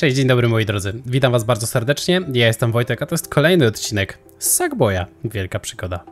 Cześć, dzień dobry moi drodzy. Witam was bardzo serdecznie. Ja jestem Wojtek, a to jest kolejny odcinek z Sackboya. Wielka przygoda.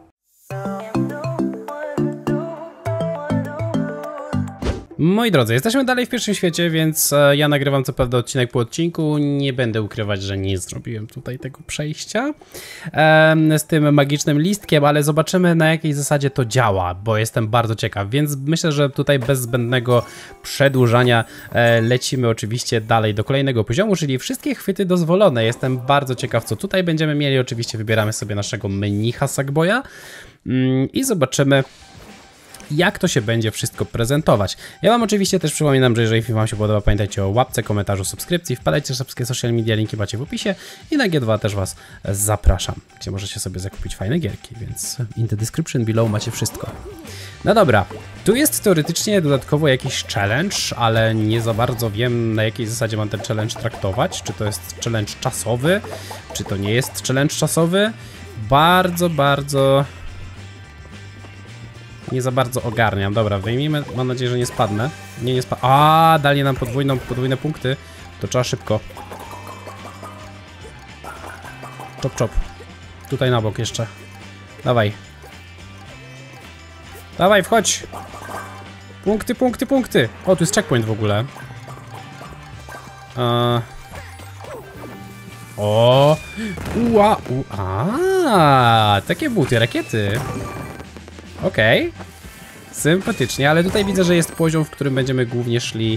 Moi drodzy, jesteśmy dalej w pierwszym świecie, więc ja nagrywam co prawda odcinek po odcinku. Nie będę ukrywać, że nie zrobiłem tutaj tego przejścia z tym magicznym listkiem, ale zobaczymy na jakiej zasadzie to działa, bo jestem bardzo ciekaw, więc myślę, że tutaj bez zbędnego przedłużania lecimy oczywiście dalej do kolejnego poziomu, czyli wszystkie chwyty dozwolone. Jestem bardzo ciekaw, co tutaj będziemy mieli. Oczywiście wybieramy sobie naszego mnicha Sackboya i zobaczymy, jak to się będzie wszystko prezentować. Ja wam oczywiście też przypominam, że jeżeli film wam się podoba, pamiętajcie o łapce, komentarzu, subskrypcji, wpadajcie na wszystkie social media, linki macie w opisie i na G2 też was zapraszam, gdzie możecie sobie zakupić fajne gierki, więc in the description below macie wszystko. No dobra, tu jest teoretycznie dodatkowo jakiś challenge, ale nie za bardzo wiem, na jakiej zasadzie mam ten challenge traktować. Czy to jest challenge czasowy, czy to nie jest challenge czasowy. Bardzo nie za bardzo ogarniam. Dobra, wyjmijmy. Mam nadzieję, że nie spadnę. Nie spadnę. A, dali nam podwójne punkty. To trzeba szybko. Chop. Tutaj na bok jeszcze. Dawaj. Dawaj, wchodź. Punkty. O, tu jest checkpoint w ogóle. O. Takie buty, rakiety. Okej, sympatycznie, ale tutaj widzę, że jest poziom, w którym będziemy głównie szli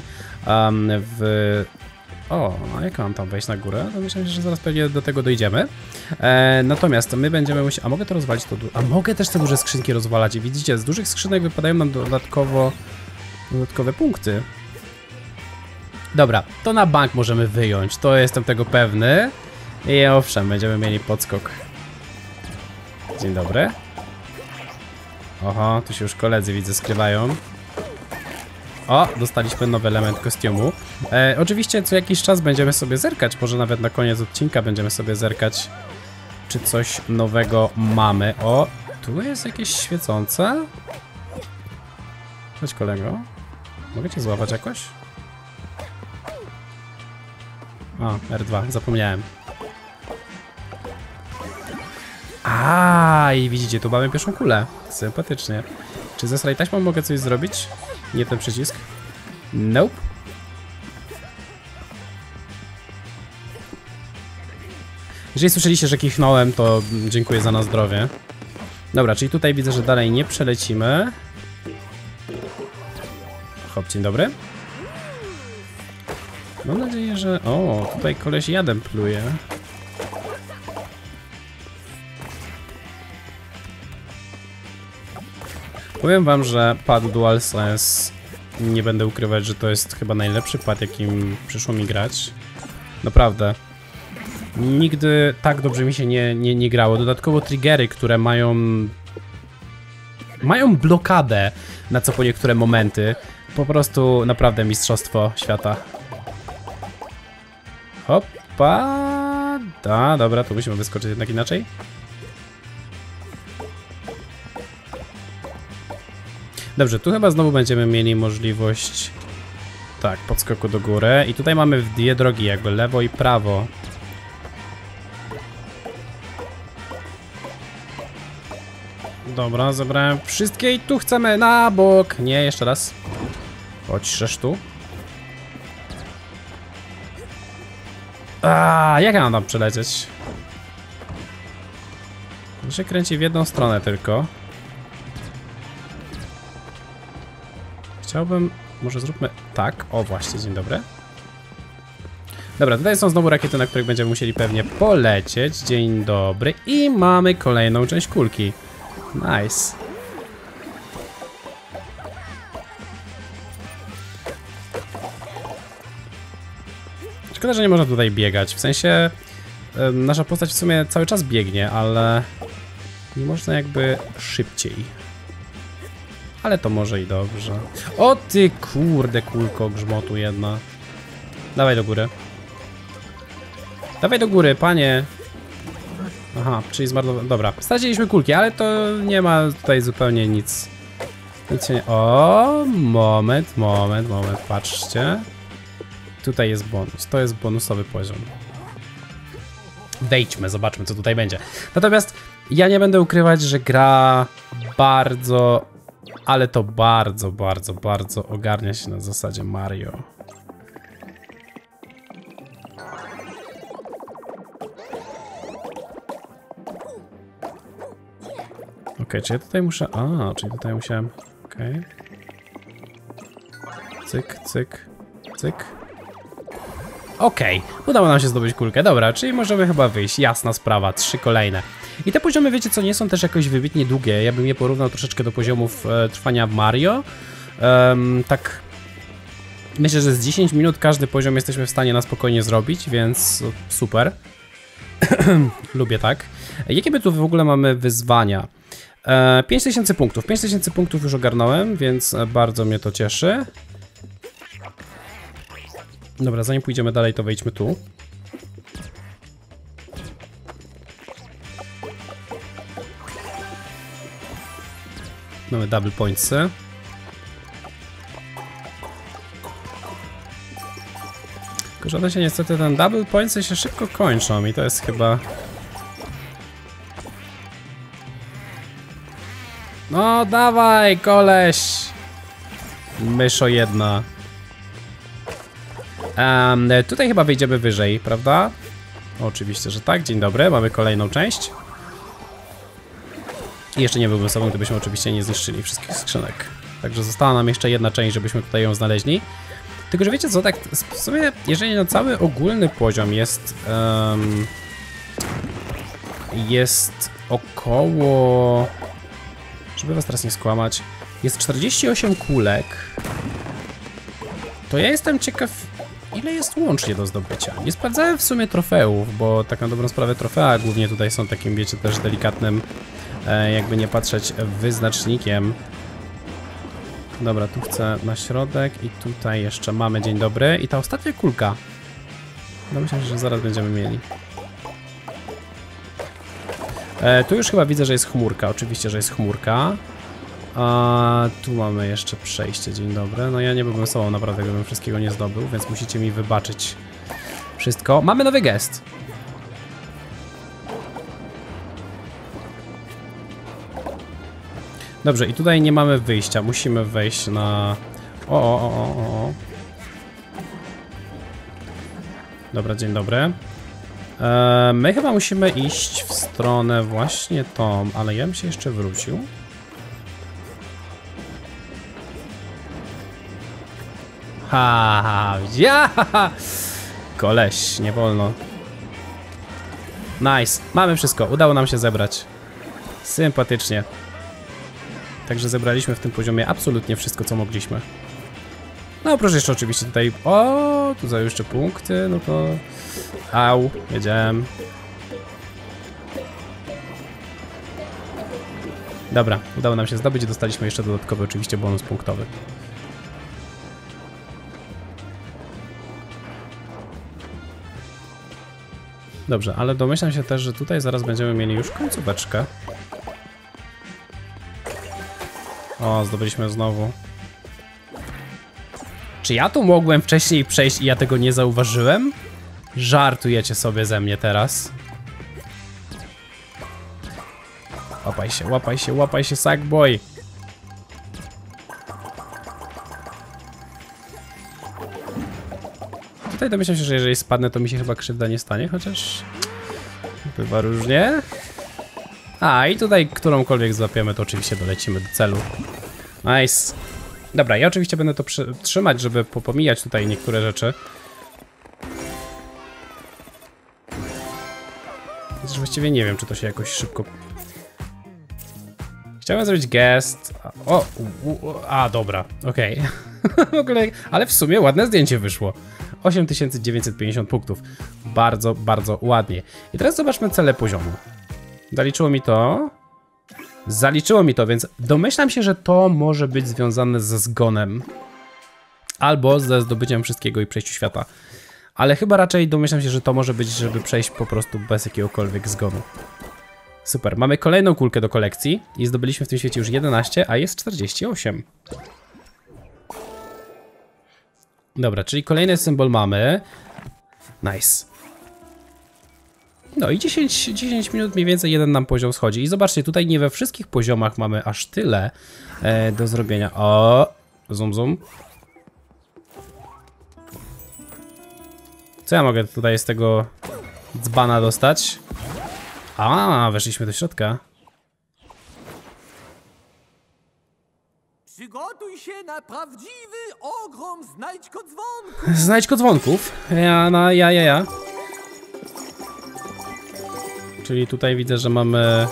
O, a jak mam tam wejść na górę? No myślę, że zaraz pewnie do tego dojdziemy. Natomiast my będziemy musieli... A mogę to rozwalić? A mogę też te duże skrzynki rozwalać i widzicie, z dużych skrzynek wypadają nam dodatkowe punkty. Dobra, to na bank możemy wyjąć, to jestem tego pewny. I owszem, będziemy mieli podskok. Dzień dobry. Oho, tu się już koledzy widzę skrywają. O, dostaliśmy nowy element kostiumu. Oczywiście co jakiś czas będziemy sobie zerkać, może nawet na koniec odcinka będziemy sobie zerkać, czy coś nowego mamy. O, tu jest jakieś świecące. Chodź kolego. Mogę cię złapać jakoś? O, R2, zapomniałem. I widzicie, tu mamy pierwszą kulę. Sympatycznie. Czy ze slide taśmą mogę coś zrobić? Nie ten przycisk. Nope. Jeżeli słyszeliście, że kichnąłem, to dziękuję za na zdrowie. Dobra, czyli tutaj widzę, że dalej nie przelecimy. Hop, dzień dobry. Mam nadzieję, że... O, tutaj koleś jadem pluje. Powiem wam, że pad DualSense, nie będę ukrywać, że to jest chyba najlepszy pad, jakim przyszło mi grać. Naprawdę. Nigdy tak dobrze mi się nie grało. Dodatkowo triggery, które mają blokadę na co po niektóre momenty. Po prostu naprawdę mistrzostwo świata. Hopa. Dobra, tu musimy wyskoczyć jednak inaczej. Dobrze, tu chyba znowu będziemy mieli możliwość podskoku do góry i tutaj mamy dwie drogi, jakby lewo i prawo. Dobra, zebrałem wszystkie i tu chcemy na bok. Nie, jeszcze raz. Chodź, szesz tu. Jak ja mam tam przelecieć? To się kręci w jedną stronę tylko. Chciałbym... Może zróbmy tak. O, właśnie, dzień dobry. Dobra, tutaj są znowu rakiety, na których będziemy musieli pewnie polecieć. Dzień dobry. I mamy kolejną część kulki. Nice. Szkoda, że nie można tutaj biegać. W sensie... nasza postać w sumie cały czas biegnie, ale... nie można jakby szybciej. Ale to może i dobrze. O ty kurde kulko grzmotu jedna. Dawaj do góry. Dawaj do góry, panie. Aha, czyli zmarnowałem. Dobra, straciliśmy kulki, ale to nie ma tutaj zupełnie nic. Nic się nie... O, moment, patrzcie. tutaj jest bonus. To jest bonusowy poziom. Wejdźmy, zobaczmy, co tutaj będzie. Natomiast ja nie będę ukrywać, że gra bardzo, ale to bardzo ogarnia się na zasadzie Mario. Okej, czy ja tutaj muszę... A, czyli tutaj musiałem... Okej. Cyk, cyk, cyk. Okej, udało nam się zdobyć kulkę. Dobra, czyli możemy chyba wyjść. Jasna sprawa, 3 kolejne. I te poziomy, wiecie co, nie są też jakoś wybitnie długie. Ja bym je porównał troszeczkę do poziomów trwania Mario. Tak... Myślę, że z 10 minut każdy poziom jesteśmy w stanie na spokojnie zrobić, więc super. Lubię tak. Jakie my tu w ogóle mamy wyzwania? 5000 punktów. 5000 punktów już ogarnąłem, więc bardzo mnie to cieszy. Dobra, zanim pójdziemy dalej, to wejdźmy tu. Mamy double pointsy. Tylko że one się niestety, ten double pointsy się szybko kończą i to jest chyba... No dawaj, koleś! Myszo jedna. Tutaj chyba wejdziemy wyżej, prawda? Oczywiście, że tak. Dzień dobry, mamy kolejną część. I jeszcze nie byłbym sobą, gdybyśmy oczywiście nie zniszczyli wszystkich skrzynek. Także została nam jeszcze jedna część, żebyśmy tutaj ją znaleźli. Tylko że wiecie co, tak w sumie, jeżeli na cały ogólny poziom jest około... Żeby was teraz nie skłamać, jest 48 kulek, to ja jestem ciekaw, ile jest łącznie do zdobycia. Nie sprawdzałem w sumie trofeów, bo tak na dobrą sprawę trofea głównie tutaj są takim, wiecie, też delikatnym, jakby nie patrzeć, wyznacznikiem. Dobra, tu chcę na środek i tutaj jeszcze mamy, dzień dobry. I ta ostatnia kulka. No myślę, że zaraz będziemy mieli. Tu już chyba widzę, że jest chmurka. Oczywiście, że jest chmurka. A tu mamy jeszcze przejście, dzień dobry. No ja nie byłbym sobą naprawdę, gdybym wszystkiego nie zdobył, więc musicie mi wybaczyć wszystko. Mamy nowy gest. Dobrze, i tutaj nie mamy wyjścia. Musimy wejść na... O. Dobra, dzień dobry. My chyba musimy iść w stronę właśnie tą, ale ja bym się jeszcze wrócił. Ja! Koleś, nie wolno. Nice, mamy wszystko, udało nam się zebrać. Sympatycznie. Także zebraliśmy w tym poziomie absolutnie wszystko, co mogliśmy. No proszę jeszcze oczywiście tutaj... O, tu za jeszcze punkty, no to... Au, wiedziałem. Dobra, udało nam się zdobyć i dostaliśmy jeszcze dodatkowy oczywiście bonus punktowy. Dobrze, ale domyślam się też, że tutaj zaraz będziemy mieli już końcóweczkę. O, zdobyliśmy znowu. Czy ja tu mogłem wcześniej przejść i ja tego nie zauważyłem? Żartujecie sobie ze mnie teraz. Łapaj się, Sackboy. Tutaj domyślam się, że jeżeli spadnę, to mi się chyba krzywda nie stanie, chociaż... Bywa różnie. A, i tutaj którąkolwiek złapiemy, to oczywiście dolecimy do celu. Nice. Dobra, ja oczywiście będę to trzymać, żeby popomijać tutaj niektóre rzeczy. Chociaż właściwie nie wiem, czy to się jakoś szybko... Chciałem zrobić gest... dobra, okej. W ogóle, ale w sumie ładne zdjęcie wyszło. 8950 punktów. Bardzo, bardzo ładnie. I teraz zobaczmy cele poziomu. Zaliczyło mi to. Zaliczyło mi to, więc domyślam się, że to może być związane ze zgonem. Albo ze zdobyciem wszystkiego i przejściu świata. Ale chyba raczej domyślam się, że to może być, żeby przejść po prostu bez jakiegokolwiek zgonu. Super, mamy kolejną kulkę do kolekcji i zdobyliśmy w tym świecie już 11, a jest 48. Dobra, czyli kolejny symbol mamy. Nice. No i 10 minut mniej więcej jeden nam poziom schodzi. I zobaczcie, tutaj nie we wszystkich poziomach mamy aż tyle do zrobienia. O, zoom. Co ja mogę tutaj z tego dzbana dostać? A, weszliśmy do środka. Przygotuj się na prawdziwy ogrom znajdźko-dzwonków. Znajdźko-dzwonków. Ja. Czyli tutaj widzę, że mamy...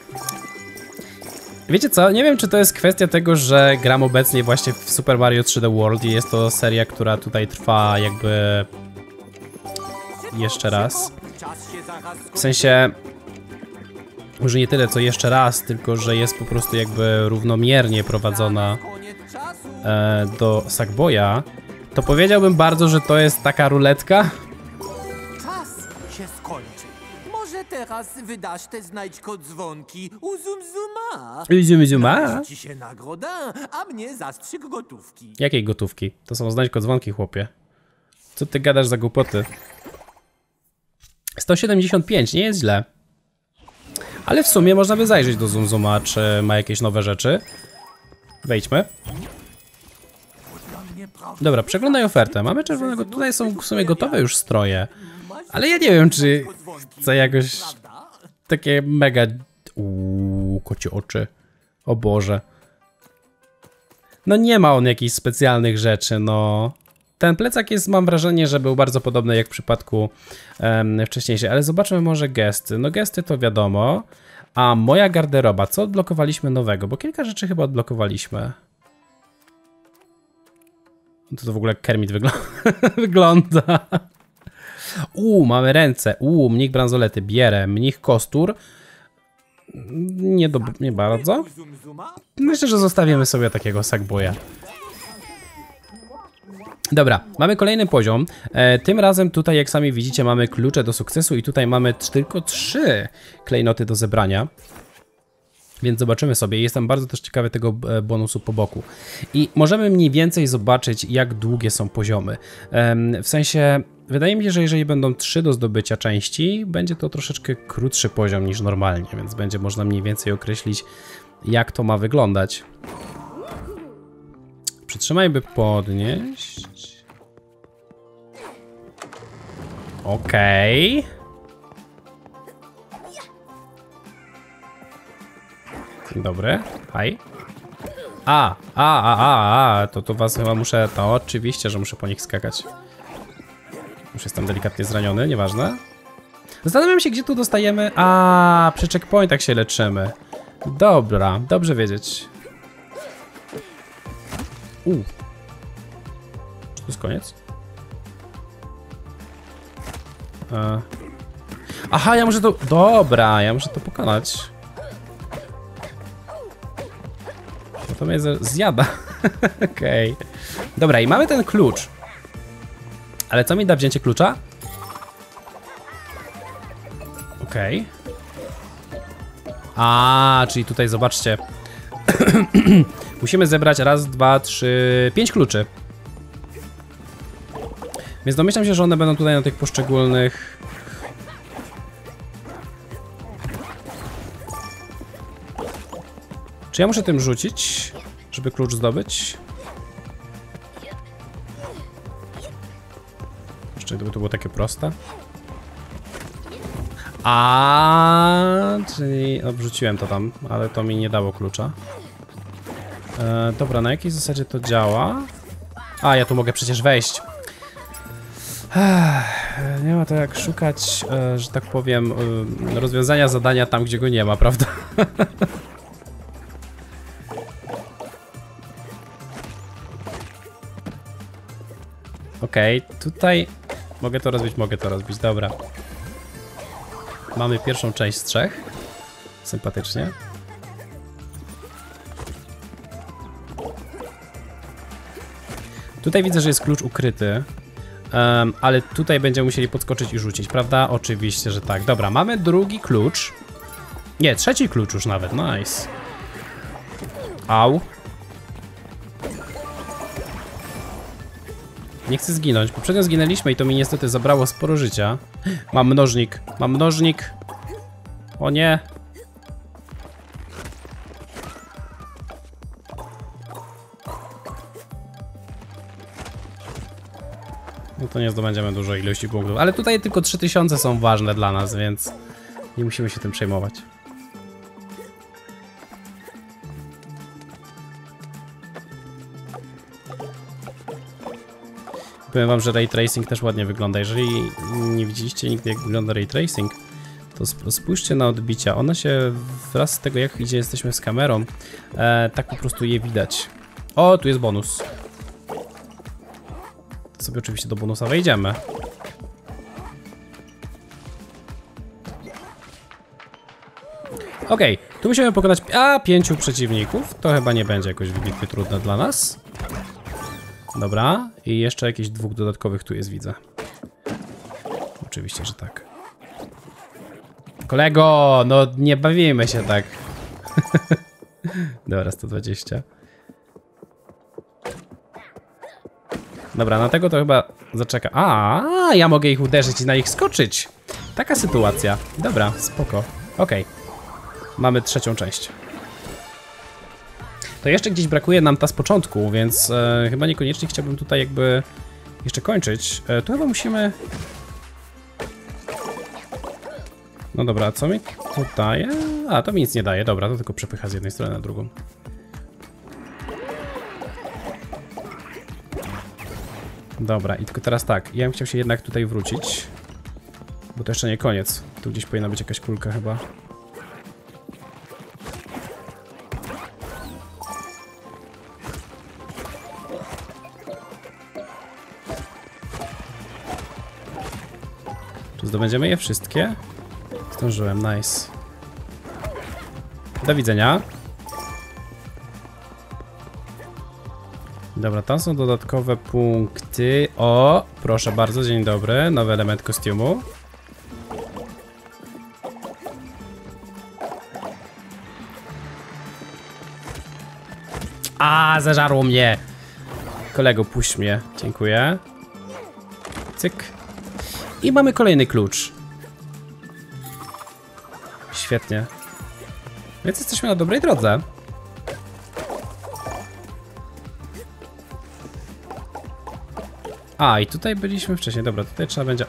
Wiecie co? Nie wiem, czy to jest kwestia tego, że gram obecnie właśnie w Super Mario 3D World i jest to seria, która tutaj trwa jakby... jeszcze raz. W sensie... Może nie tyle co jeszcze raz, tylko że jest po prostu jakby równomiernie prowadzona do Sackboya. To powiedziałbym bardzo, że to jest taka ruletka. Czas się skończy. Może teraz wydasz te znajdźko-dzwonki u Zum Zuma? Należy ci się nagroda, a mnie zastrzyk gotówki. Jakiej gotówki? To są znajdźko-dzwonki, chłopie. Co ty gadasz za głupoty? 175, nie jest źle. Ale w sumie można by zajrzeć do Zum Zuma, czy ma jakieś nowe rzeczy. Wejdźmy. Dobra, przeglądaj ofertę. Mamy czerwonego, tutaj są w sumie gotowe już stroje. Ale ja nie wiem, czy chcę jakoś takie mega... kocie oczy. O Boże. No nie ma on jakichś specjalnych rzeczy, no. Ten plecak jest, mam wrażenie, że był bardzo podobny jak w przypadku wcześniejszej, ale zobaczmy może gesty. No gesty to wiadomo. A moja garderoba, co odblokowaliśmy nowego? Bo kilka rzeczy chyba odblokowaliśmy. To w ogóle Kermit wygląda. Mamy ręce. Mnich bransolety, bierę. Mnich kostur. Nie bardzo. Myślę, że zostawimy sobie takiego Sackboya. Dobra, mamy kolejny poziom. Tym razem tutaj, jak sami widzicie, mamy klucze do sukcesu i tutaj mamy tylko 3 klejnoty do zebrania. Więc zobaczymy sobie. Jestem bardzo też ciekawy tego bonusu po boku. I możemy mniej więcej zobaczyć, jak długie są poziomy. W sensie, wydaje mi się, że jeżeli będą 3 do zdobycia części, będzie to troszeczkę krótszy poziom niż normalnie, więc będzie można mniej więcej określić, jak to ma wyglądać. Przytrzymaj, by podnieść. Okej. Dzień dobry. Hej. To was chyba muszę... To oczywiście, że muszę po nich skakać. Już jestem delikatnie zraniony, nieważne. Zastanawiam się, gdzie tu dostajemy... Przy checkpointach się leczymy. Dobra, dobrze wiedzieć. Czy to jest koniec? Aha, ja muszę to... Dobra, ja muszę to pokonać. No to mnie zjada. Okej. Dobra, i mamy ten klucz. Ale co mi da wzięcie klucza? Okej. Czyli tutaj zobaczcie. Musimy zebrać 1, 2, 3, 5 kluczy. Więc domyślam się, że one będą tutaj na tych poszczególnych... Czy ja muszę tym rzucić, żeby klucz zdobyć? Jeszcze gdyby to było takie proste. Czyli wrzuciłem to tam, ale to mi nie dało klucza. Dobra, na jakiej zasadzie to działa? Ja tu mogę przecież wejść. Nie ma to jak szukać, że tak powiem, rozwiązania zadania tam, gdzie go nie ma, prawda? Okej, tutaj mogę to rozbić, dobra. Mamy pierwszą część z 3. Sympatycznie. Tutaj widzę, że jest klucz ukryty. Ale tutaj będziemy musieli podskoczyć i rzucić, prawda? Oczywiście, że tak. Dobra, mamy drugi klucz. Nie, trzeci klucz już nawet, nice. Au. Nie chcę zginąć. Poprzednio zginęliśmy i to mi niestety zabrało sporo życia. Mam mnożnik. Mam mnożnik. O nie. No to nie zdobędziemy dużo ilości punktów. Ale tutaj tylko 3000 są ważne dla nas, więc nie musimy się tym przejmować. Powiem wam, że Ray Tracing też ładnie wygląda. Jeżeli nie widzieliście nigdy, jak wygląda Ray Tracing, to spójrzcie na odbicia. One się wraz z tego, jak idzie, jesteśmy z kamerą, tak po prostu je widać. O, tu jest bonus. To sobie oczywiście do bonusa wejdziemy. Okej, tu musimy pokonać 5 przeciwników. To chyba nie będzie jakoś wybitnie trudne dla nas. Dobra, i jeszcze jakieś 2 dodatkowych tu jest, widzę. Oczywiście, że tak. Kolego, no nie bawimy się tak. Dobra, 120. Dobra, na tego to chyba zaczeka. Ja mogę ich uderzyć i na nich skoczyć. Taka sytuacja. Dobra, spoko. Okej. Mamy trzecią część. To jeszcze gdzieś brakuje nam ta z początku, więc chyba niekoniecznie chciałbym tutaj jakby jeszcze kończyć. Tu chyba musimy... No dobra, a co mi to daje? To mi nic nie daje, dobra, to tylko przepycha z jednej strony na drugą. Dobra, i tylko teraz tak, ja bym chciał się jednak tutaj wrócić. Bo to jeszcze nie koniec. Tu gdzieś powinna być jakaś kulka chyba. Czy zdobędziemy je wszystkie? Zdążyłem, nice. Do widzenia. Dobra, tam są dodatkowe punkty. O, proszę bardzo, dzień dobry. Nowy element kostiumu. Zażarło mnie. Kolego, puść mnie. Dziękuję. Cyk. I mamy kolejny klucz. Świetnie. Więc jesteśmy na dobrej drodze. I tutaj byliśmy wcześniej. Dobra, tutaj trzeba będzie...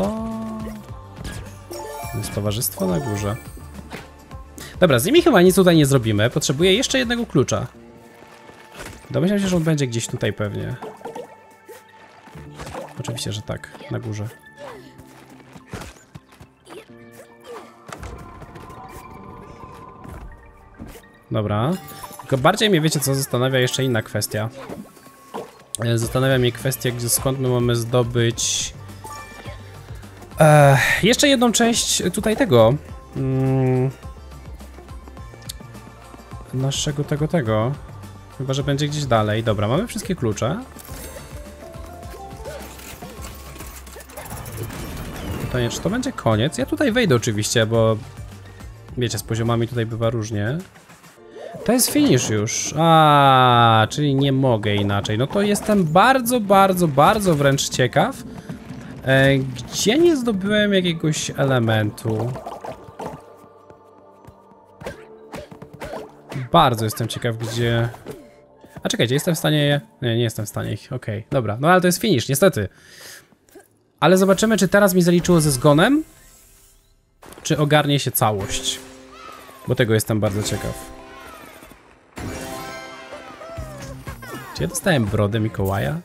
Jest towarzystwo na górze. Dobra, z nimi chyba nic tutaj nie zrobimy. Potrzebuję jeszcze jednego klucza. Domyślam się, że on będzie gdzieś tutaj pewnie. Oczywiście, że tak. Na górze. Dobra. Tylko bardziej mnie, wiecie co, zastanawia jeszcze inna kwestia. Zastanawia mnie kwestia, skąd my mamy zdobyć jeszcze jedną część tutaj tego naszego tego. Chyba że będzie gdzieś dalej. Dobra, mamy wszystkie klucze. Pytanie, czy to będzie koniec? Ja tutaj wejdę oczywiście, bo wiecie, z poziomami tutaj bywa różnie. To jest finish już. Czyli nie mogę inaczej. No to jestem bardzo wręcz ciekaw, gdzie nie zdobyłem jakiegoś elementu. Bardzo jestem ciekaw, gdzie... czekajcie, jestem w stanie je... Nie jestem w stanie ich... Okej, dobra. No ale to jest finish, niestety. Ale zobaczymy, czy teraz mi zaliczyło ze zgonem, czy ogarnie się całość. Bo tego jestem bardzo ciekaw. Czy ja dostałem brodę Mikołaja?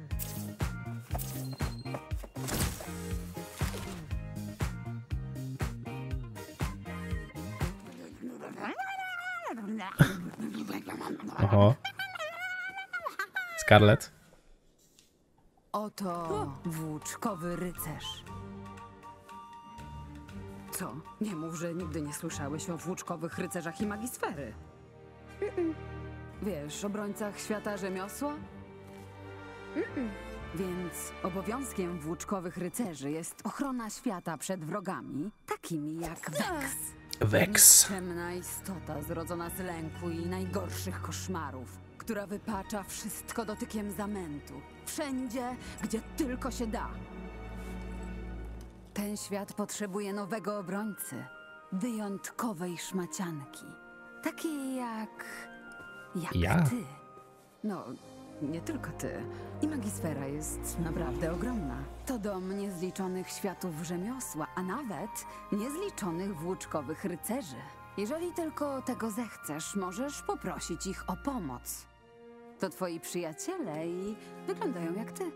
Oho. Scarlett. Oto włóczkowy rycerz. Co? Nie mów, że nigdy nie słyszałeś o włóczkowych rycerzach i magisfery. Wiesz, obrońcach świata rzemiosła? Więc obowiązkiem włóczkowych rycerzy jest ochrona świata przed wrogami, takimi jak Vex. Vex. Ciemna istota zrodzona z lęku i najgorszych koszmarów, która wypacza wszystko dotykiem zamętu. Wszędzie, gdzie tylko się da. Ten świat potrzebuje nowego obrońcy. Wyjątkowej szmacianki. Takiej jak Ja? ty. No, nie tylko ty. I Magisfera jest naprawdę ogromna. To dom niezliczonych światów rzemiosła, a nawet niezliczonych włóczkowych rycerzy. Jeżeli tylko tego zechcesz, możesz poprosić ich o pomoc. To twoi przyjaciele i wyglądają jak ty.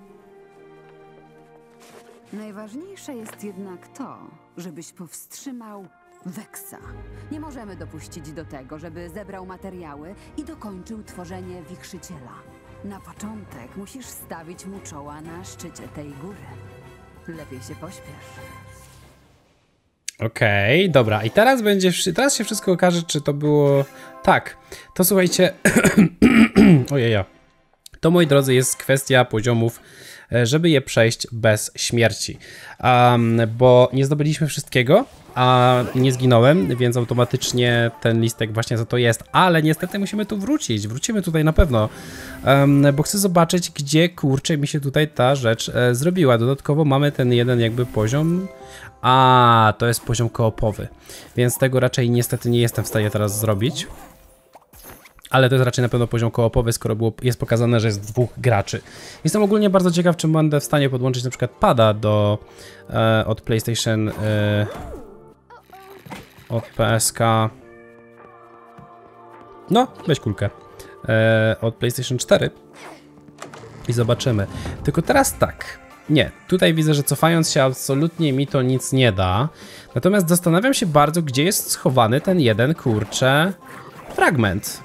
Najważniejsze jest jednak to, żebyś powstrzymał Weksa. Nie możemy dopuścić do tego, żeby zebrał materiały i dokończył tworzenie wichrzyciela. Na początek musisz stawić mu czoła na szczycie tej góry. Lepiej się pośpiesz. Okej, dobra. I teraz teraz się wszystko okaże, czy to było... Tak, to słuchajcie... Ojeja. To, moi drodzy, jest kwestia poziomów, żeby je przejść bez śmierci. Bo nie zdobyliśmy wszystkiego, a nie zginąłem, więc automatycznie ten listek właśnie za to jest. Ale niestety musimy tu wrócić. Wrócimy tutaj na pewno, bo chcę zobaczyć, gdzie, kurczę, mi się tutaj ta rzecz zrobiła. Dodatkowo mamy ten jeden jakby poziom... A, to jest poziom koopowy, więc tego raczej niestety nie jestem w stanie teraz zrobić. Ale to jest raczej na pewno poziom koopowy, skoro jest pokazane, że jest 2 graczy. Jestem ogólnie bardzo ciekaw, czy będę w stanie podłączyć na przykład pada od PlayStation, od PSK. No, weź kulkę. Od PlayStation 4 i zobaczymy. Tylko teraz tak. Nie, tutaj widzę, że cofając się absolutnie mi to nic nie da. Natomiast zastanawiam się bardzo, gdzie jest schowany ten jeden, kurczę, fragment.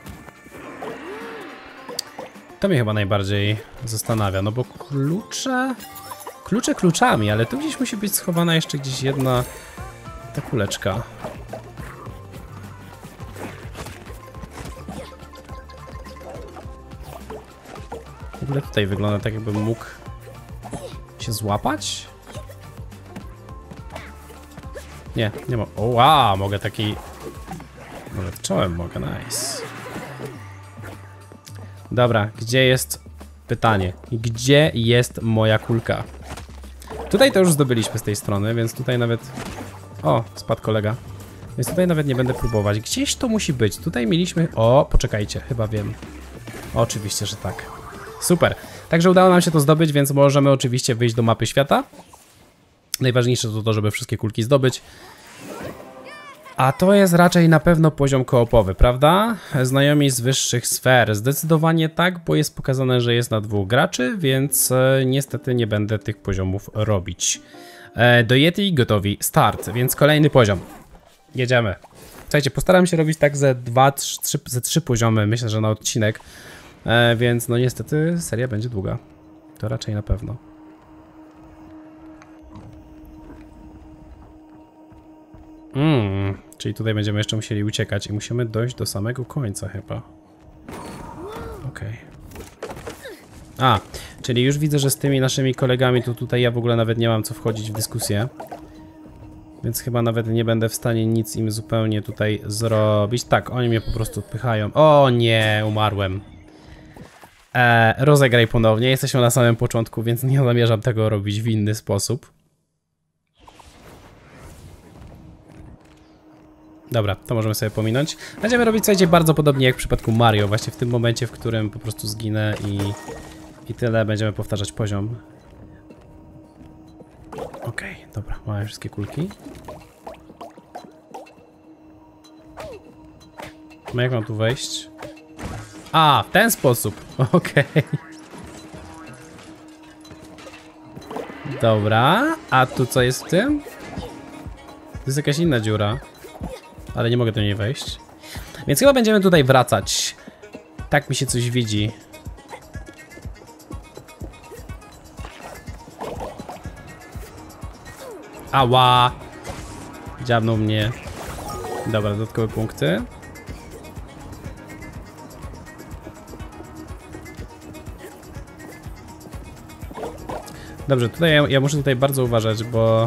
To mnie chyba najbardziej zastanawia, no bo klucze kluczami, ale tu gdzieś musi być schowana jeszcze gdzieś jedna ta kuleczka. W ogóle tutaj wygląda tak, jakbym mógł się złapać? Nie, nie ma. O, wow, mogę taki... Nawet czołem mogę, nice. Dobra, gdzie jest... Pytanie. Gdzie jest moja kulka? Tutaj to już zdobyliśmy z tej strony, więc tutaj nawet... O, spadł kolega. Więc tutaj nawet nie będę próbować. Gdzieś to musi być. Tutaj mieliśmy... O, poczekajcie, chyba wiem. Oczywiście, że tak. Super. Także udało nam się to zdobyć, więc możemy oczywiście wyjść do mapy świata. Najważniejsze to to, żeby wszystkie kulki zdobyć. A to jest raczej na pewno poziom koopowy, prawda? Znajomi z wyższych sfer. Zdecydowanie tak, bo jest pokazane, że jest na 2 graczy, więc niestety nie będę tych poziomów robić. Do Yeti gotowi, start, więc kolejny poziom. Jedziemy. Słuchajcie, postaram się robić tak ze 3 poziomy, myślę, że na odcinek. Więc no niestety seria będzie długa. To raczej na pewno. Czyli tutaj będziemy jeszcze musieli uciekać i musimy dojść do samego końca chyba. Okej. A, czyli już widzę, że z tymi naszymi kolegami to tutaj ja w ogóle nawet nie mam co wchodzić w dyskusję. Więc chyba nawet nie będę w stanie nic im zupełnie tutaj zrobić. Tak, oni mnie po prostu odpychają. O nie, umarłem. Rozegraj ponownie. Jesteśmy na samym początku, więc nie zamierzam tego robić w inny sposób. Dobra, to możemy sobie pominąć. Będziemy robić, słuchajcie, bardzo podobnie jak w przypadku Mario. Właśnie w tym momencie, w którym po prostu zginę i tyle. Będziemy powtarzać poziom. Okej, dobra, mamy wszystkie kulki. No jak mam tu wejść? A, w ten sposób. Okej. Dobra, a tu co jest w tym? To jest jakaś inna dziura. Ale nie mogę do niej wejść. Więc chyba będziemy tutaj wracać. Tak mi się coś widzi. Ała! Dziabnął mnie. Dobra, dodatkowe punkty. Dobrze, tutaj ja muszę tutaj bardzo uważać, bo...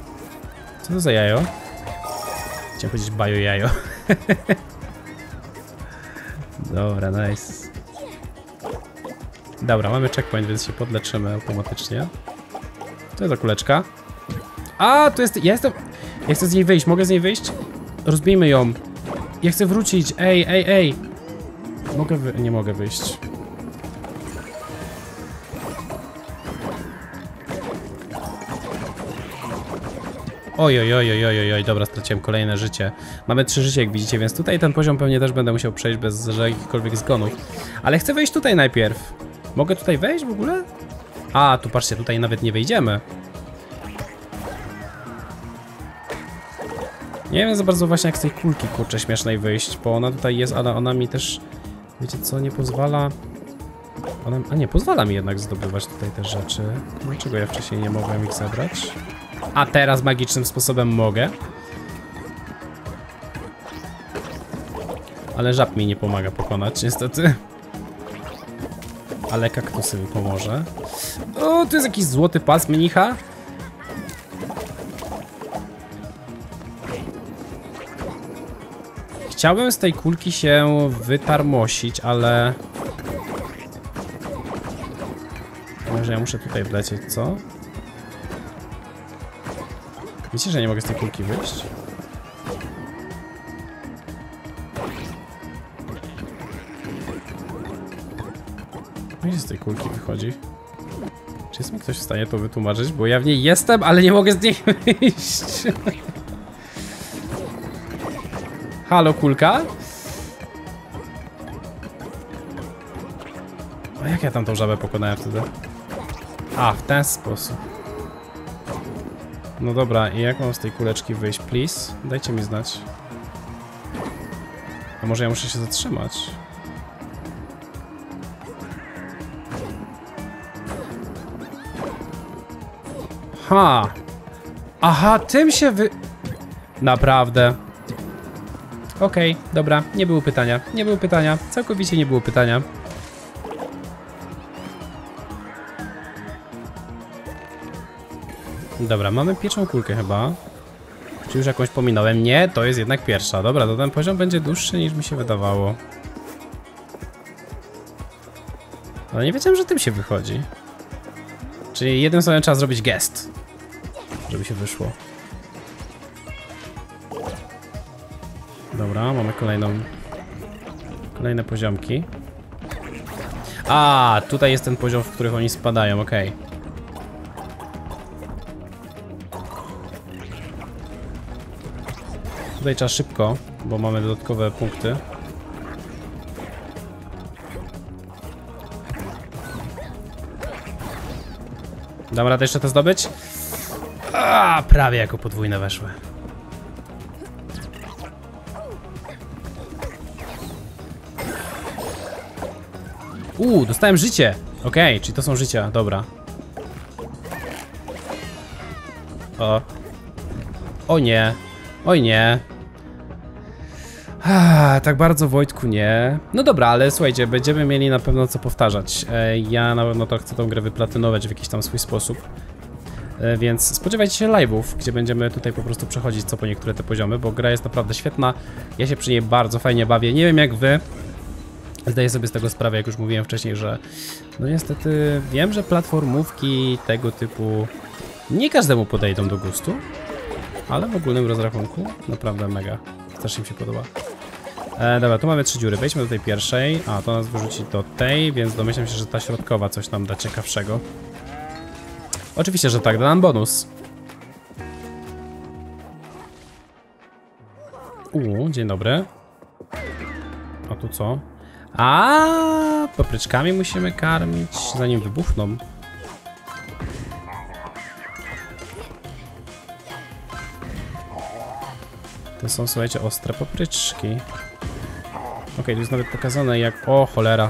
Co to za jajo? Chciałem powiedzieć bajo jajo. Dobra, nice. Dobra, mamy checkpoint, więc się podleczymy automatycznie. To jest za kuleczka. A, tu jest... Ja chcę z niej wyjść, mogę z niej wyjść? Rozbijmy ją. Ja chcę wrócić, ej. Nie mogę wyjść. Oj, dobra, straciłem kolejne życie. Mamy 3 życie, jak widzicie, więc tutaj ten poziom pewnie też będę musiał przejść bez jakichkolwiek zgonów. Ale chcę wejść tutaj najpierw. Mogę tutaj wejść w ogóle? A, tu patrzcie, tutaj nawet nie wejdziemy. Nie wiem za bardzo właśnie jak z tej kulki, kurczę, śmiesznej wyjść, bo ona tutaj jest, ale ona mi też, wiecie co, nie pozwala... A nie, pozwala mi jednak zdobywać tutaj te rzeczy. Dlaczego ja wcześniej nie mogłem ich zebrać? A teraz magicznym sposobem mogę. Ale żab mi nie pomaga pokonać, niestety. Ale kaktusy mi pomoże. O, tu jest jakiś złoty pas mnicha. Chciałbym z tej kulki się wytarmosić, ale... Może ja muszę tutaj wlecieć, co? Wiecie, że nie mogę z tej kulki wyjść? Gdzie z tej kulki wychodzi? Czy jest mi ktoś w stanie to wytłumaczyć? Bo ja w niej jestem, ale nie mogę z niej wyjść. Halo, kulka? A jak ja tam tą żabę pokonałem wtedy? A, w ten sposób. No dobra, i jak mam z tej kuleczki wyjść, please? Dajcie mi znać. A może ja muszę się zatrzymać? Ha! Aha, tym się Naprawdę. Okej, dobra, nie było pytania. Całkowicie nie było pytania. Dobra, mamy pierwszą kulkę chyba. Czy już jakąś pominąłem? Nie, to jest jednak pierwsza. Dobra, to ten poziom będzie dłuższy niż mi się wydawało. Ale nie wiedziałem, że tym się wychodzi. Czyli jednym słowem trzeba zrobić gest, żeby się wyszło. Dobra, mamy kolejne poziomki. A, tutaj jest ten poziom, w których oni spadają, okej. Tutaj trzeba szybko, bo mamy dodatkowe punkty. Dam radę jeszcze to zdobyć? A, prawie jako podwójne weszły. Dostałem życie. Okej, czyli to są życia, dobra. O nie. Oj nie. Tak bardzo, Wojtku, nie. No dobra, ale słuchajcie, będziemy mieli na pewno co powtarzać. Ja na pewno to chcę tą grę wyplatynować w jakiś tam swój sposób. Więc spodziewajcie się live'ów, gdzie będziemy tutaj po prostu przechodzić co po niektóre te poziomy, bo gra jest naprawdę świetna. Ja się przy niej bardzo fajnie bawię. Nie wiem jak wy. Zdaję sobie z tego sprawę, jak już mówiłem wcześniej, że no niestety wiem, że platformówki tego typu nie każdemu podejdą do gustu, ale w ogólnym rozrachunku naprawdę mega. Strasznie mi się podoba. Dobra, tu mamy 3 dziury. Wejdźmy do tej pierwszej. A, to nas wyrzuci do tej, więc domyślam się, że ta środkowa coś nam da ciekawszego. Oczywiście, że tak, da nam bonus. Dzień dobry. A tu co? A, papryczkami musimy karmić, zanim wybuchną. To są, słuchajcie, ostre papryczki. Okej, tu jest nawet pokazane jak... O, cholera.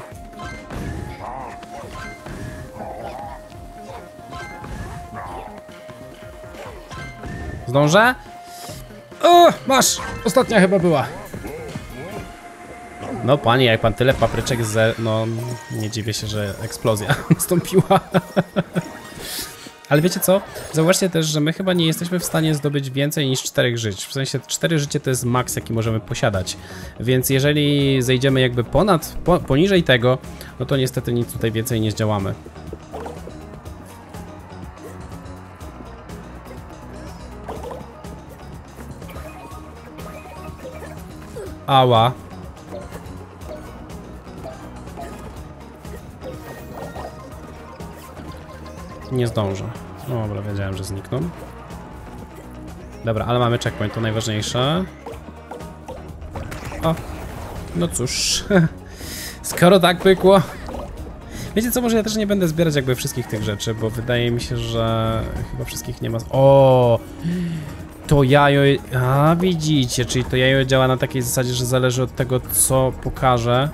Zdążę? O, masz! Ostatnia chyba była. No panie, jak pan tyle papryczek no nie dziwię się, że eksplozja nastąpiła. Ale wiecie co? Zauważcie też, że my chyba nie jesteśmy w stanie zdobyć więcej niż 4 żyć. W sensie 4 życie to jest maks, jaki możemy posiadać. Więc jeżeli zejdziemy jakby poniżej tego, no to niestety nic tutaj więcej nie zdziałamy. Ała. Nie zdążę. No dobra, wiedziałem, że znikną. Dobra, ale mamy checkpoint, to najważniejsze. O, no cóż. Skoro tak pykło. Wiecie co, może ja też nie będę zbierać jakby wszystkich tych rzeczy, bo wydaje mi się, że chyba wszystkich nie ma... O! To jajo... A, widzicie, czyli to jajo działa na takiej zasadzie, że zależy od tego, co pokaże.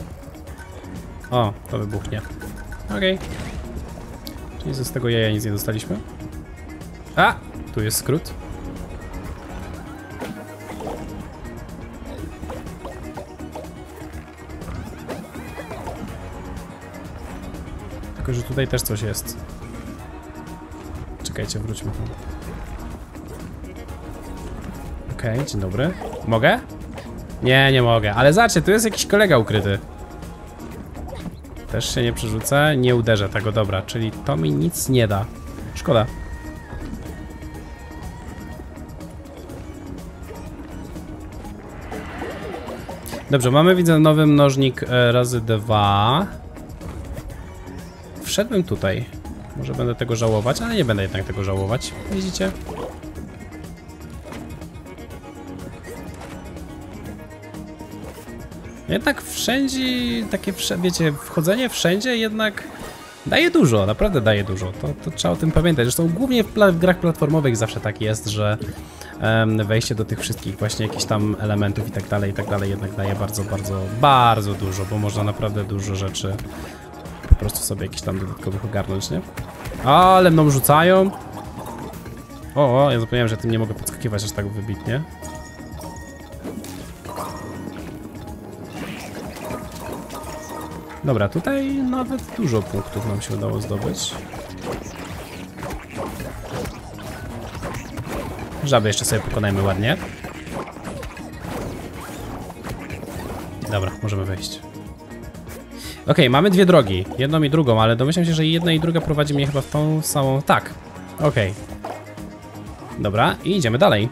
O, to wybuchnie. Okej. Czyli z tego jaja nic nie dostaliśmy. A! Tu jest skrót. Tylko, że tutaj też coś jest. Czekajcie, wróćmy tu. Okej, dzień dobry. Mogę? Nie, nie mogę, ale zobaczcie, tu jest jakiś kolega ukryty. Też się nie przerzucę, nie uderzę tego, dobra, czyli to mi nic nie da. Szkoda. Dobrze, mamy, widzę, nowy mnożnik razy 2. Wszedłem tutaj. Może będę tego żałować, ale nie będę jednak tego żałować. Widzicie? Jednak wszędzie, takie, wiecie, wchodzenie wszędzie jednak daje dużo, naprawdę daje dużo. To trzeba o tym pamiętać. Zresztą głównie w grach platformowych zawsze tak jest, że wejście do tych wszystkich właśnie jakichś tam elementów i tak dalej jednak daje bardzo dużo, bo można naprawdę dużo rzeczy po prostu sobie jakichś tam dodatkowych ogarnąć, nie? Ale mną rzucają. O, ja zapomniałem, że tym nie mogę podskakiwać aż tak wybitnie. Dobra, tutaj nawet dużo punktów nam się udało zdobyć. Żaby jeszcze sobie pokonajmy ładnie. Dobra, możemy wejść. Okej, mamy dwie drogi, jedną i drugą, ale domyślam się, że jedna i druga prowadzi mnie chyba w tą samą... Tak, okej. Dobra, i idziemy dalej.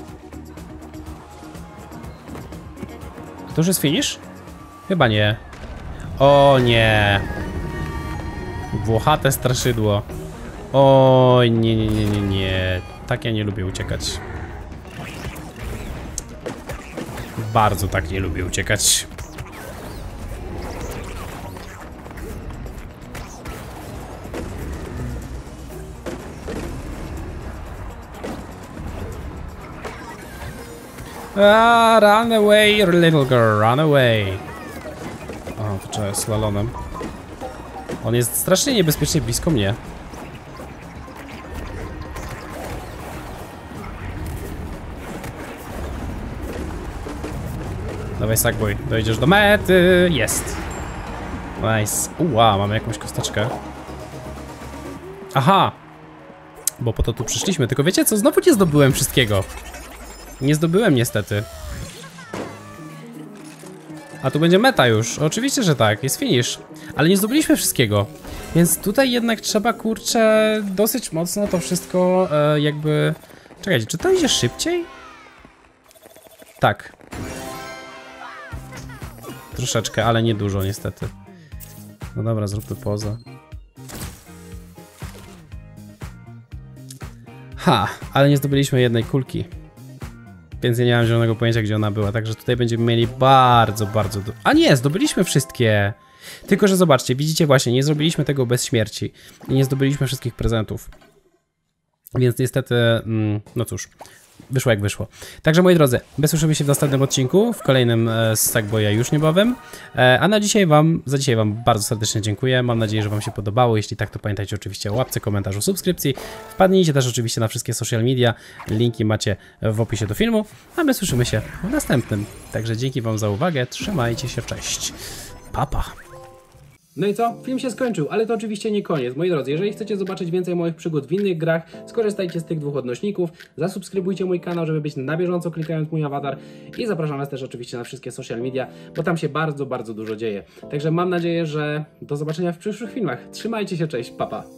To już jest finish? Chyba nie. O nie. Włochate straszydło. Oj, nie. Tak ja nie lubię uciekać. Bardzo tak nie lubię uciekać. Run away, little girl, run away. O, to trzeba slalomem. On jest strasznie niebezpiecznie blisko mnie. Dawaj, Sackboy, dojdziesz do mety. Jest. Nice. Wow, mamy jakąś kosteczkę. Aha. Bo po to tu przyszliśmy. Tylko wiecie co? Znowu nie zdobyłem wszystkiego. Nie zdobyłem niestety. A tu będzie meta już. Oczywiście, że tak. Jest finish. Ale nie zdobyliśmy wszystkiego. Więc tutaj jednak trzeba, kurczę, dosyć mocno to wszystko jakby... Czekajcie, czy to idzie szybciej? Tak. Troszeczkę, ale nie dużo niestety. No dobra, zróbmy pozę. Ha, ale nie zdobyliśmy jednej kulki. Więc ja nie mam zielonego pojęcia, gdzie ona była. Także tutaj będziemy mieli bardzo dużo. A nie, zdobyliśmy wszystkie. Tylko że zobaczcie, widzicie właśnie, nie zrobiliśmy tego bez śmierci. I nie zdobyliśmy wszystkich prezentów. Więc niestety, no cóż, wyszło jak wyszło. Także moi drodzy, słyszymy się w następnym odcinku, w kolejnym z Sackboya już niebawem. A za dzisiaj wam bardzo serdecznie dziękuję. Mam nadzieję, że wam się podobało. Jeśli tak, to pamiętajcie oczywiście o łapce, komentarzu, subskrypcji. Wpadnijcie też oczywiście na wszystkie social media. Linki macie w opisie do filmu. A my słyszymy się w następnym. Także dzięki wam za uwagę. Trzymajcie się, cześć. Pa, pa. No i co? Film się skończył, ale to oczywiście nie koniec. Moi drodzy, jeżeli chcecie zobaczyć więcej moich przygód w innych grach, skorzystajcie z tych 2 odnośników, zasubskrybujcie mój kanał, żeby być na bieżąco klikając mój awatar i zapraszam Was też oczywiście na wszystkie social media, bo tam się bardzo, bardzo dużo dzieje. Także mam nadzieję, że do zobaczenia w przyszłych filmach. Trzymajcie się, cześć, pa pa!